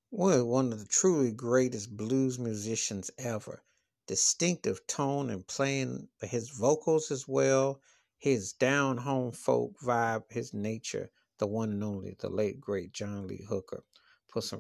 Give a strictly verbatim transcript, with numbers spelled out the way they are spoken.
Well, one of the truly greatest blues musicians ever. Distinctive tone and playing his vocals as well, his down home folk vibe, his nature, the one and only, the late great John Lee Hooker. Put some